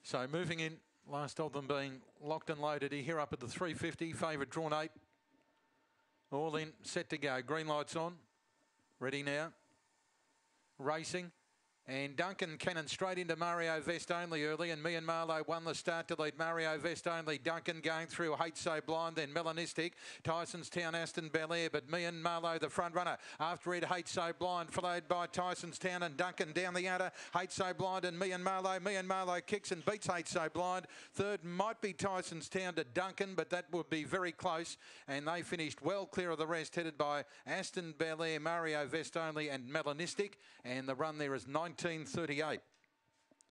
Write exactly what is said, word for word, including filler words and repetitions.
So moving in, last of them being Locked and Loaded here up at the three fifty, favourite drawn eight. All in, set to go, green lights on, ready now, racing. And Duncan Cannon straight into Mario Vest Only early, and Me and Marlowe won the start to lead Mario Vest Only. Duncan going through Hate So Blind, then Melanistic, Tyson's Town, Aston Belair, but Me and Marlowe the front runner. After it, Hate So Blind, followed by Tyson's Town and Duncan down the outer. Hate So Blind and Me and Marlowe. Me and Marlowe kicks and beats Hate So Blind. Third might be Tyson's Town to Duncan, but that would be very close. And they finished well clear of the rest, headed by Aston Belair, Mario Vest Only and Melanistic. And the run there is nineteen thirty-eight.